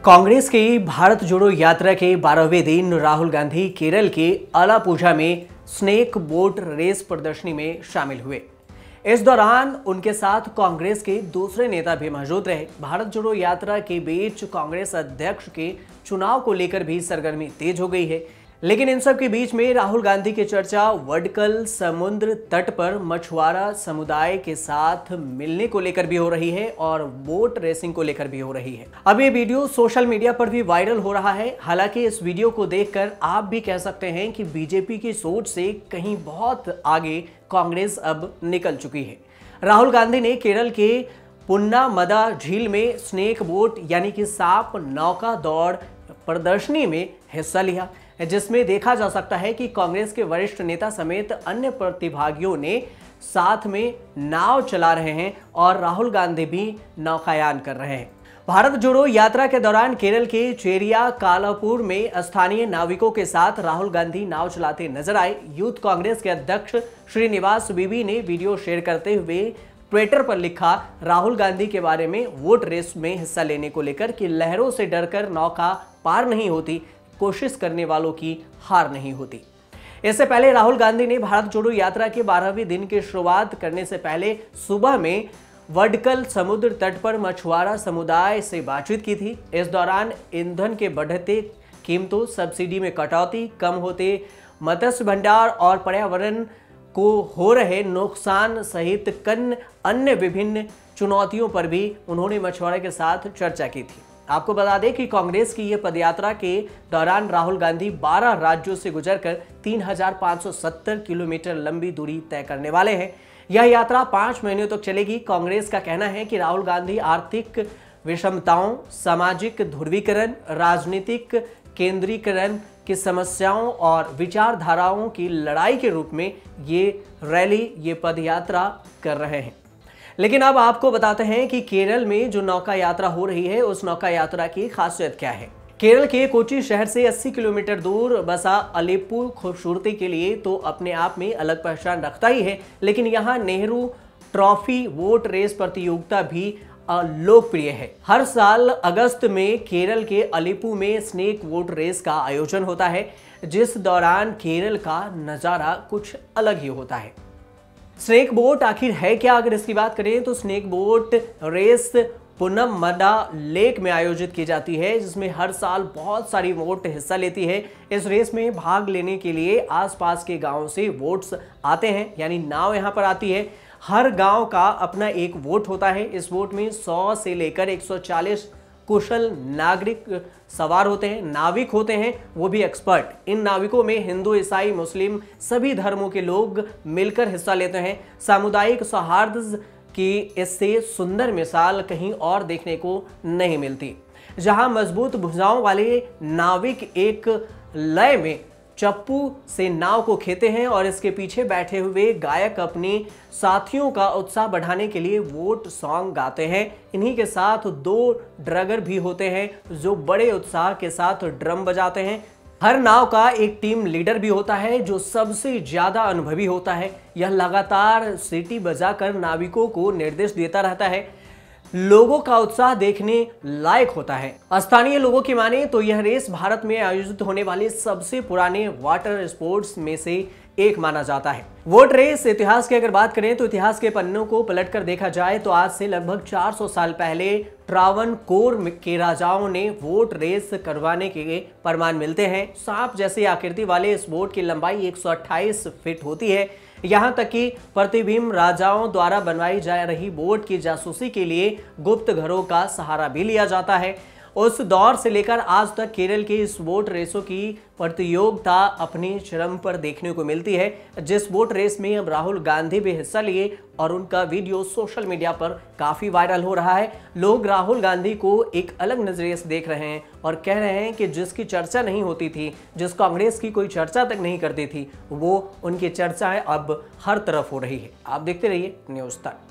कांग्रेस की भारत जोड़ो यात्रा के 12वें दिन राहुल गांधी केरल के अलापुझा में स्नेक बोट रेस प्रदर्शनी में शामिल हुए। इस दौरान उनके साथ कांग्रेस के दूसरे नेता भी मौजूद रहे। भारत जोड़ो यात्रा के बीच कांग्रेस अध्यक्ष के चुनाव को लेकर भी सरगर्मी तेज हो गई है, लेकिन इन सब के बीच में राहुल गांधी की चर्चा वडकल समुद्र तट पर मछुआरा समुदाय के साथ मिलने को लेकर भी हो रही है और बोट रेसिंग को लेकर भी हो रही है। अब ये वीडियो सोशल मीडिया पर भी वायरल हो रहा है। हालांकि इस वीडियो को देखकर आप भी कह सकते हैं कि बीजेपी की सोच से कहीं बहुत आगे कांग्रेस अब निकल चुकी है। राहुल गांधी ने केरल के पुन्नामदा झील में स्नेक बोट यानी कि सांप नौका दौड़ प्रदर्शनी में हिस्सा लिया, जिसमें देखा जा सकता है कि कांग्रेस के वरिष्ठ नेता समेत अन्य प्रतिभागियों ने साथ में नाव चला रहे हैं और राहुल गांधी भी नौकायान कर रहे हैं। भारत जोड़ो यात्रा के दौरान केरल के चेरिया कालापुर में स्थानीय नाविकों के साथ राहुल गांधी नाव चलाते नजर आए। यूथ कांग्रेस के अध्यक्ष श्रीनिवास बीबी ने वीडियो शेयर करते हुए ट्विटर पर लिखा, राहुल गांधी के बारे में वोट रेस में हिस्सा लेने को लेकर कि लहरों से डरकर नौका पार नहीं होती, कोशिश करने वालों की हार नहीं होती। इससे पहले राहुल गांधी ने भारत जोड़ो यात्रा के 12वें दिन की शुरुआत करने से पहले सुबह में वडकल समुद्र तट पर मछुआरा समुदाय से बातचीत की थी। इस दौरान ईंधन के बढ़ते कीमतों, सब्सिडी में कटौती, कम होते मत्स्य भंडार और पर्यावरण को हो रहे नुकसान सहित अन्य विभिन्न चुनौतियों पर भी उन्होंने मछुआरे के साथ चर्चा की थी। आपको बता दें कि कांग्रेस की यह पदयात्रा के दौरान राहुल गांधी 12 राज्यों से गुजरकर 3570 किलोमीटर लंबी दूरी तय करने वाले हैं। यह यात्रा 5 महीनों तक चलेगी। कांग्रेस का कहना है कि राहुल गांधी आर्थिक विषमताओं, सामाजिक ध्रुवीकरण, राजनीतिक केंद्रीकरण की समस्याओं और विचारधाराओं की लड़ाई के रूप में ये पदयात्रा कर रहे हैं। लेकिन अब आपको बताते हैं कि केरल में जो नौका यात्रा हो रही है उस नौका यात्रा की खासियत क्या है। केरल के कोची शहर से 80 किलोमीटर दूर बसा अलेप्पो खूबसूरती के लिए तो अपने आप में अलग पहचान रखता ही है, लेकिन यहाँ नेहरू ट्रॉफी वोट रेस प्रतियोगिता भी लोकप्रिय है। हर साल अगस्त में केरल के अलेप्पो में स्नेक बोट रेस का आयोजन होता है, जिस दौरान केरल का नज़ारा कुछ अलग ही होता है। स्नेक बोट आखिर है क्या? अगर इसकी बात करें तो snake boat race Punnamada lake में आयोजित की जाती है, जिसमें हर साल बहुत सारी बोट हिस्सा लेती है। इस रेस में भाग लेने के लिए आसपास के गांवों से बोट्स आते हैं, यानी नाव यहां पर आती है। हर गांव का अपना एक बोट होता है। इस बोट में 100 से लेकर 140 कुशल नागरिक सवार होते हैं, नाविक होते हैं, वो भी एक्सपर्ट। इन नाविकों में हिंदू, ईसाई, मुस्लिम सभी धर्मों के लोग मिलकर हिस्सा लेते हैं। सामुदायिक सौहार्द की इससे सुंदर मिसाल कहीं और देखने को नहीं मिलती, जहां मजबूत भुजाओं वाले नाविक एक लय में चप्पू से नाव को खेते हैं और इसके पीछे बैठे हुए गायक अपने साथियों का उत्साह बढ़ाने के लिए वोट सॉन्ग गाते हैं। इन्हीं के साथ 2 ड्रगर भी होते हैं जो बड़े उत्साह के साथ ड्रम बजाते हैं। हर नाव का एक टीम लीडर भी होता है जो सबसे ज्यादा अनुभवी होता है। यह लगातार सीटी बजाकर नाविकों को निर्देश देता रहता है। लोगों का उत्साह देखने लायक होता है। स्थानीय लोगों की माने तो यह रेस भारत में आयोजित होने वाले सबसे पुराने वाटर स्पोर्ट्स में से एक माना जाता है। वोट रेस इतिहास की अगर बात करें तो इतिहास के पन्नों को पलटकर देखा जाए तो आज से लगभग 400 साल पहले ट्रावनकोर के राजाओं ने वोट रेस करवाने के प्रमाण मिलते हैं। सांप जैसी आकृति वाले इस बोट की लंबाई 128 फीट होती है। यहाँ तक कि प्रतिबिंब राजाओं द्वारा बनवाई जा रही बोट की जासूसी के लिए गुप्त घरों का सहारा भी लिया जाता है। उस दौर से लेकर आज तक केरल के इस बोट रेसों की प्रतियोगिता अपने चरम पर देखने को मिलती है, जिस बोट रेस में अब राहुल गांधी भी हिस्सा लिए और उनका वीडियो सोशल मीडिया पर काफ़ी वायरल हो रहा है। लोग राहुल गांधी को एक अलग नजरिए से देख रहे हैं और कह रहे हैं कि जिसकी चर्चा नहीं होती थी, जिस कांग्रेस की कोई चर्चा तक नहीं करती थी, वो उनकी चर्चाएं अब हर तरफ हो रही है। आप देखते रहिए न्यूज़ तक।